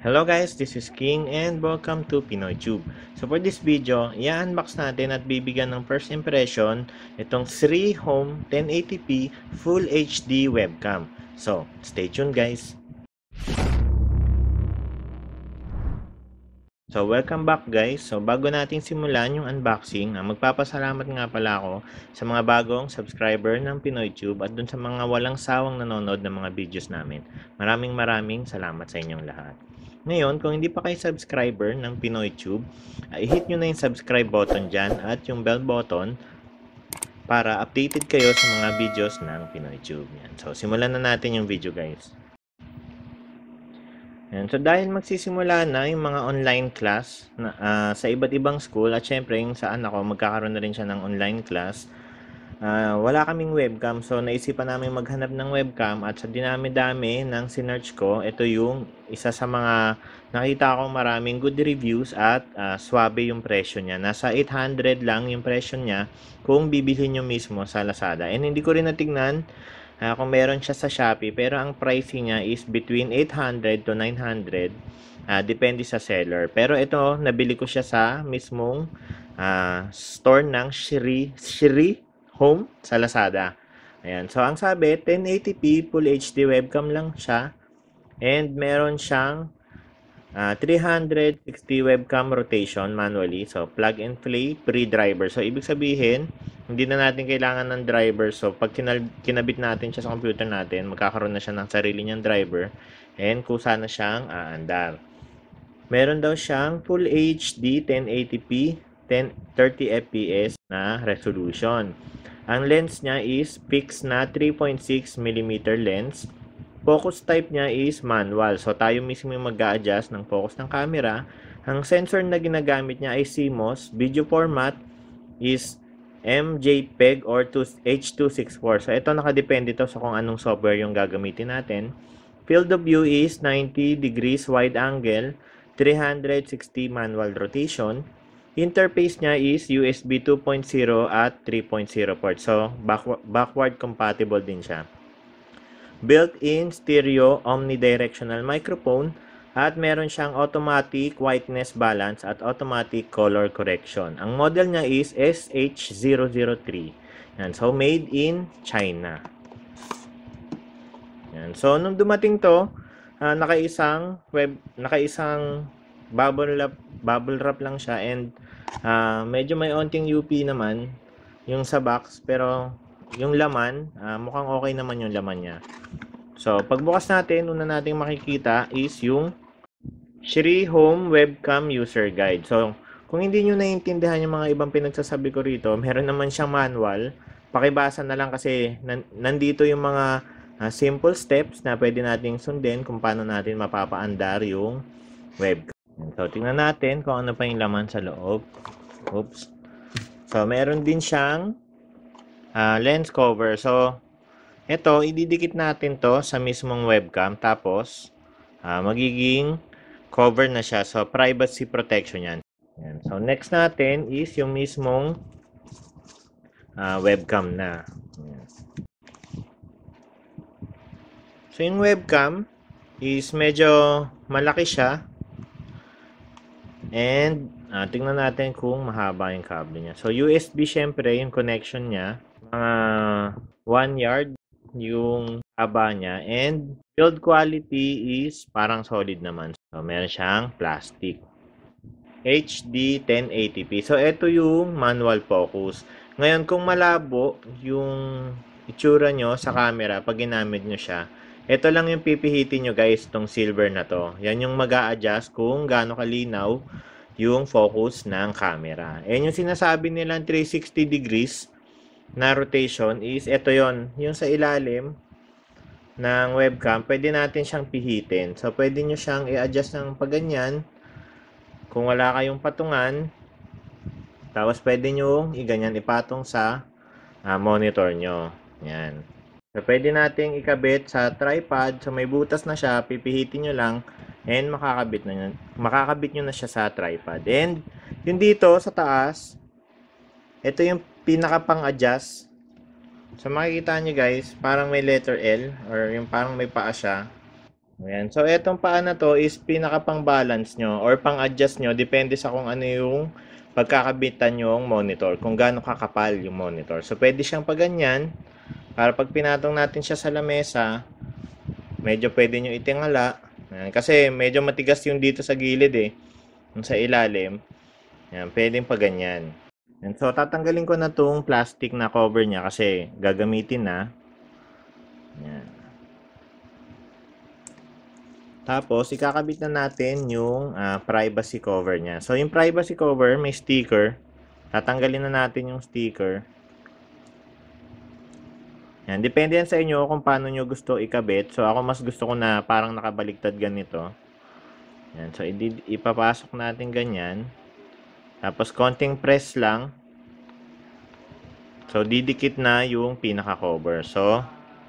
Hello guys, this is King and welcome to Pinoytube. So for this video, i-unbox natin at bibigyan ng first impression itong SRICAM 1080p Full HD webcam. So, stay tuned guys. So, welcome back guys. So, bago natin simulan yung unboxing, magpapasalamat nga pala ako sa mga bagong subscriber ng Pinoytube at dun sa mga walang sawang nanonood ng mga videos namin. Maraming salamat sa inyong lahat. Ngayon, kung hindi pa kayo subscriber ng Pinoytube, i-hit nyo na yung subscribe button dyan at yung bell button para updated kayo sa mga videos ng Pinoytube. Yan. So, simulan na natin yung video guys. Yan. So, dahil magsisimula na yung mga online class na, sa iba't ibang school at syempre yung saan ako, magkakaroon na rin siya ng online class. Wala kaming webcam, so naisipan namin maghanap ng webcam at sa dinami-dami ng sinearch ko, ito yung isa sa mga nakita ko maraming good reviews at swabe yung presyo niya. Nasa 800 lang yung presyo niya kung bibilhin nyo mismo sa Lazada. And hindi ko rin natignan kung meron siya sa Shopee, pero ang pricing niya is between 800 to 900, depende sa seller. Pero ito, nabili ko siya sa mismong store ng SRICAM sa Lazada. Ayan. So, ang sabi, 1080p Full HD webcam lang siya. And meron siyang 360 webcam rotation manually. So, plug and play, pre-driver. So, ibig sabihin, hindi na natin kailangan ng driver. So, pag kinabit natin siya sa computer natin, magkakaroon na siya ng sarili niyang driver. And kusa na siyang aandar. Meron daw siyang Full HD 1080p 30 fps na resolution. Ang lens niya is fixed na 3.6mm lens. Focus type niya is manual. So, tayo mismo yung mag-a-adjust ng focus ng camera. Ang sensor na ginagamit niya ay CMOS. Video format is MJPG or H264. So, ito nakadepende to sa kung anong software yung gagamitin natin. Field of view is 90 degrees wide angle, 360 manual rotation. Interface niya is USB 2.0 at 3.0 port. So, backward compatible din siya. Built-in stereo omnidirectional microphone at meron siyang automatic whiteness balance at automatic color correction. Ang model niya is SH003. Yan. So, made in China. Yan. So, nung dumating to, nakaisang bubble wrap lang siya and medyo may onting UP naman yung sa box, pero yung laman, mukhang okay naman yung laman niya. So, pagbukas natin, una nating makikita is yung SriHome Webcam User Guide. So, kung hindi nyo naiintindihan yung mga ibang pinagsasabi ko rito, meron naman siyang manual. Pakibasa na lang kasi nandito yung mga simple steps na pwede nating sundin kung paano natin mapapaandar yung webcam. So, tingnan natin kung ano pa yung laman sa loob. Oops. So, meron din siyang lens cover. So, ito, ididikit natin to sa mismong webcam. Tapos, magiging cover na siya. So, privacy protection yan. So, next natin is yung mismong webcam na. Yan. So, yung webcam is medyo malaki siya. And, tingnan natin kung mahaba yung cable niya. So, USB syempre, yung connection niya. Mga 1 yard yung haba niya. And, build quality is parang solid naman. So, meron siyang plastic. HD 1080p. So, ito yung manual focus. Ngayon, kung malabo yung itsura nyo sa camera pag ginamit nyo siya, ito lang yung pipihitin nyo guys, itong silver na to. Yan yung mag-a-adjust kung gaano kalinaw yung focus ng camera. And yung sinasabi nilang 360 degrees na rotation is ito yon, yung sa ilalim ng webcam, pwede natin siyang pihitin. So, pwede nyo siyang i-adjust ng paganyan kung wala kayong patungan. Tapos, pwede nyo iganyan ipatong sa monitor nyo. Yan. So, pwede nating ikabit sa tripod. So, may butas na siya. Pipihitin nyo lang. And makakabit nyo na siya sa tripod. And, yung dito sa taas, ito yung pinaka pang-adjust. So, makikita nyo guys, parang may letter L. Or yung parang may paa siya. Ayan. So, etong paa na to is pinaka pang balance nyo or pang adjust nyo. Depende sa kung ano yung pagkakabitan yung monitor. Kung gaano kakapal yung monitor. So, pwede siyang paganyan. Para pag pinatong natin siya sa lamesa, medyo pwede nyo itingala. Ayan. Kasi medyo matigas yung dito sa gilid eh. Yung sa ilalim. Ayan. Pwedeng paganyan. And so, tatanggalin ko na tong plastic na cover niya kasi gagamitin na. Ayan. Tapos, ikakabit na natin yung privacy cover niya. So, yung privacy cover, may sticker. Tatanggalin na natin yung sticker. Yan. Depende yan sa inyo kung paano nyo gusto ikabit. So, ako mas gusto ko na parang nakabaliktad ganito. Yan. So, ipapasok natin ganyan. Tapos, konting press lang. So, didikit na yung pinaka-cover. So,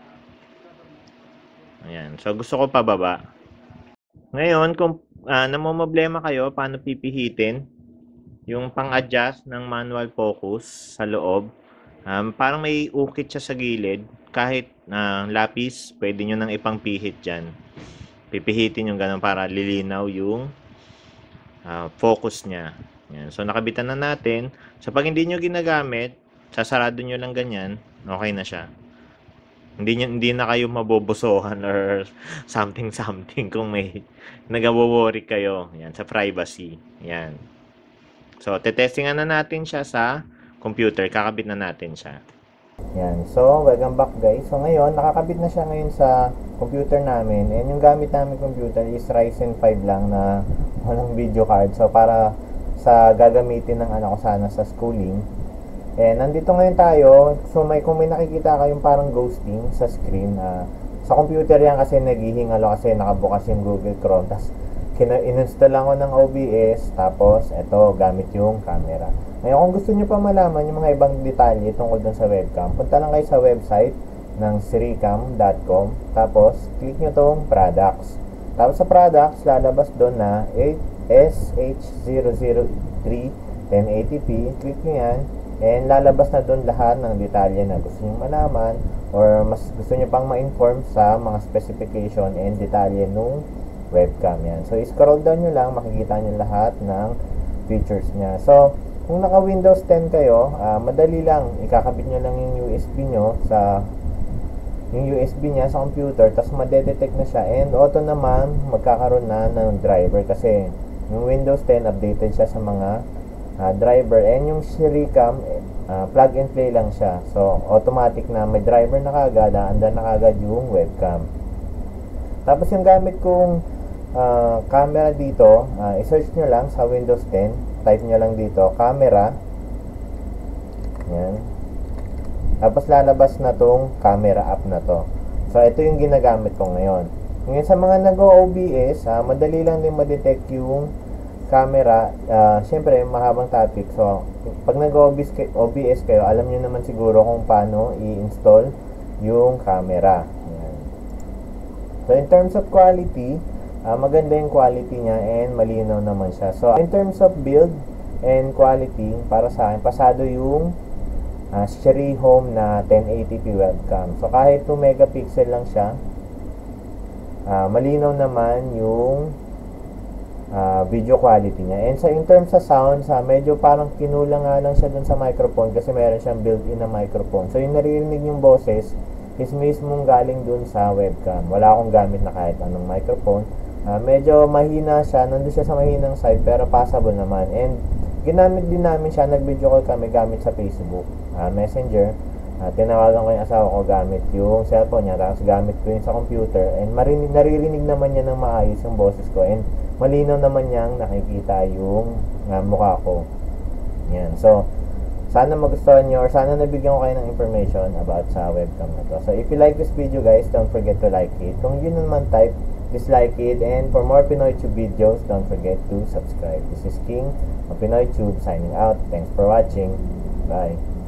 ayan. So, gusto ko pababa. Ngayon, kung namomroblema kayo, paano pipihitin yung pang-adjust ng manual focus sa loob, parang may ukit siya sa gilid. Kahit lapis, pwede nyo nang ipangpihit dyan. Pipihitin yung ganun para lilinaw yung focus niya. Yan. So, nakabitan na natin. So, pag hindi nyo ginagamit, sasarado nyo lang ganyan, okay na siya. Hindi na kayo mabobosohan or something kung may nagawo-worry kayo yan sa privacy. Yan. So, tetestingan na natin siya sa computer. Kakabit na natin siya. Yan. So, welcome back guys. So, ngayon, nakakabit na siya ngayon sa computer namin. And yung gamit namin computer is Ryzen 5 lang na walang video card. So, para sa gagamitin ng anak ko sana sa schooling. And nandito ngayon tayo. So, kung may nakikita kayong parang ghosting sa screen, sa computer yan kasi naghihingalo kasi nakabukas yung Google Chrome. Tapos, in-install ako ng OBS. Tapos, eto, gamit yung camera. Ngayon, kung gusto nyo pa malaman yung mga ibang detalye tungkol dun sa webcam, punta lang kayo sa website ng SRICAM.com. Tapos, click nyo tong products. Tapos, sa products, lalabas doon na SH003 1080p. Click nyo yan. And lalabas na doon lahat ng detalye na gusto nyo malaman or mas gusto nyo pang ma-inform sa mga specification and detalye nung webcam yan. So, scroll down nyo lang, makikita nyo lahat ng features nya. So, kung naka Windows 10 kayo, madali lang, ikakabit nyo lang yung USB nyo sa yung USB nya sa computer, tapos madedetect na siya and auto naman magkakaroon na ng driver kasi yung Windows 10 updated siya sa mga driver, and yung SRICAM plug and play lang siya. So, automatic na may driver na kagad, andan na kagad yung webcam. Tapos yung gamit kong camera dito, i-search nyo lang sa Windows 10, type nyo lang dito, camera. Yan. Tapos lalabas na tong camera app na to. So, ito yung ginagamit ko ngayon. Ngayon sa mga nag-OBS, madali lang din ma-detect yung camera. Siyempre, mahabang topic. So, pag nag-OBS kayo, alam nyo naman siguro kung paano i-install yung camera. Ayan. So, in terms of quality, maganda yung quality niya and malinaw naman siya. So, in terms of build and quality, para sa akin, pasado yung SriHome na 1080p webcam. So, kahit 2 megapixel lang siya, malinaw naman yung video quality niya. And in terms sa sound, medyo parang kinulang nga lang siya dun sa microphone kasi meron siyang built-in na microphone. So, yung naririnig yung boses is mismong galing dun sa webcam. Wala akong gamit na kahit anong microphone. Medyo mahina siya, nandun siya sa mahinang side pero passable naman. And ginamit din namin siya, nag-video call kami gamit sa Facebook Messenger. Tinawagan ko yung asawa ko gamit yung cellphone niya, tapos gamit ko yun sa computer, and naririnig naman niya ng maayos yung boses ko, and malinaw naman niyang nakikita yung mukha ko. Yan. So, sana magustuhan nyo or sana nabigyan ko kayo ng information about sa webcam na to. So, if you like this video guys, don't forget to like it. Kung yun naman type, dislike it. And for more Pinoytube videos, don't forget to subscribe. This is King of Pinoytube signing out. Thanks for watching. Bye.